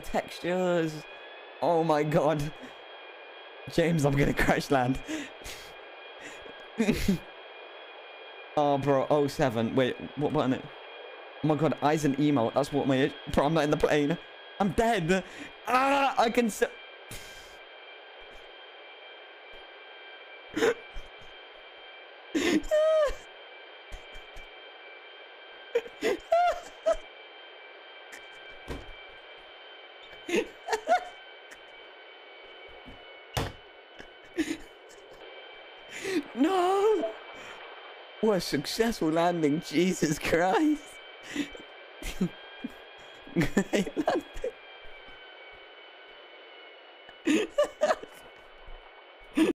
textures. Oh my god. James, I'm gonna crash land. Oh, bro. 07. Wait, what button it? Oh my god, eyes and emo. That's what my... Bro, I'm not in the plane. I'm dead. Ah, I can... No! What a successful landing, Jesus Christ! Great landing.